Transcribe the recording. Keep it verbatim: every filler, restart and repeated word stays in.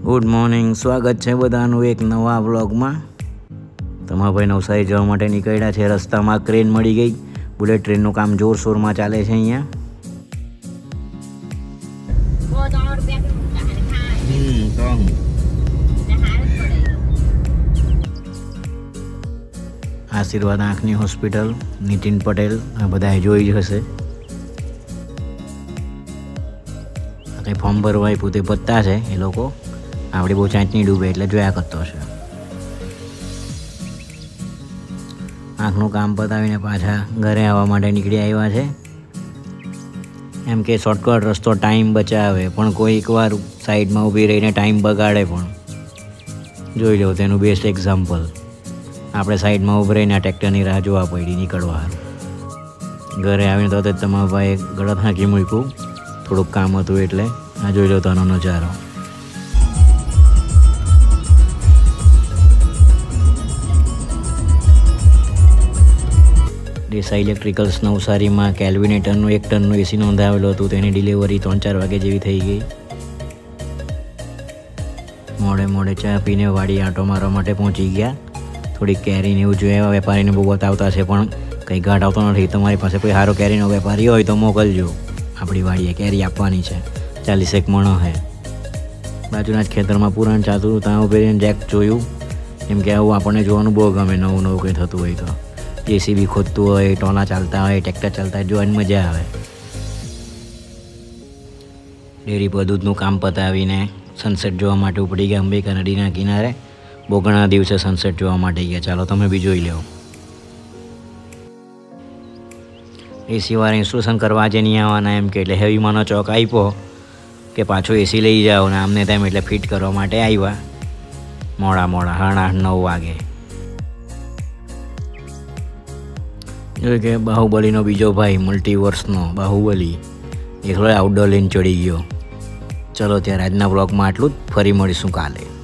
Good morning स्वागत है बधानु एक नवा व्लॉग में। तमारा भाई नवसारी जवा माटे निकळ्या छे। रस्ता में क्रेन मळी गई। बुलेट ट्रेन काम जोरशोर में चाले छे। अहींया आशीर्वाद आँखनी हॉस्पिटल नितिन पटेल आ बधाए जोई ज हशे। कई फॉर्म भरवा आप्युं ते पत्ता छे ए लोको आपणी बहू चांच नहीं डूबे एटले जोया करतो हशे। आँखनुं काम पतावीने पाछा घरे आववा माटे निकળી આવ્યા છે। एम के शॉर्टकट रस्तो टाइम बचावे पण कोईक वार साइड में ऊभी रहीने टाइम बगाड़े पण जोई लो तेनुं बेस्ट एक्जाम्पल। આપણે સાઈડમાં ઊભી રહીને આ ટ્રેક્ટરની રાહ જોવા પડી નીકળવા હારું। ઘરે આવીને તો તે તમારા ભાઈએ ગળત હાંકી મૂક્યું, થોડુંક કામ હતું એટલે। આ જોઈ લો તાનો નજારો। દેસાઈ ઇલેક્ટ્રિકલ્સ નવસારીમાં કેલ્વિનેટરનું એક ટનનું એસી નોંધાવેલું હતું। તેની ડિલિવરી ત્રણ ચાર વાગે જેવી થઈ ગઈ। મોડે મોડે ચા પીને વાડી આંટો મારવા માટે પહોંચી ગયા। थोड़ी केरी ने एवं जोया वेपारी ने बहु बतावता है पण कई घाट आवतो नहीं। तमारी पासे कोई सारो केरीनो वेपारी होय तो मोकलजो। आपणी वाड़ीए केरी आपवानी छे, चालीस एक मणो है। बाजुना ज खेतरमां पुराण चालતું હતું ત્યાં ઊભી રહીને જેક જોયું। એમ કે આવું આપણને જોવાનું બહુ ગમે, નવું નવું કંઈ થતું હોય તો। જેસીબી ખોદતું હોય, ટોલા ચાલતા હોય, ટ્રેક્ટર ચાલતા હોય, જોવાની મજા આવે। ડેરી પર દૂધનું કામ પતાવીને સનસેટ જોવા માટે ઉપડી ગયા અંબિકા નદીના કિનારે। બહુ ઘણા દિવસે સનસેટ જોવા માટે ગયા। ચાલો તમે બી જોઈ લો। એસી વાળા ઇન્સ્ટોલેશન કરવા આજે નહીં આવવાના એમ કે એટલે હેવીમાંનો ચોક આપ્યો કે પાછો એસી લઈ જાઓ ને આમને તેમ એટલે ફિટ કરવા માટે આવ્યા। મોડા મોડા સાડા આઠ નવ વાગે જો કે બાહુબલીનો બીજો ભાઈ મલ્ટીવર્સનો બાહુબલી એકલો આઉટડોર લઈને ચડી ગયો। ચલો ત્યારે આજના બ્લોગમાં આટલું જ, ફરી મળીશું કાલે।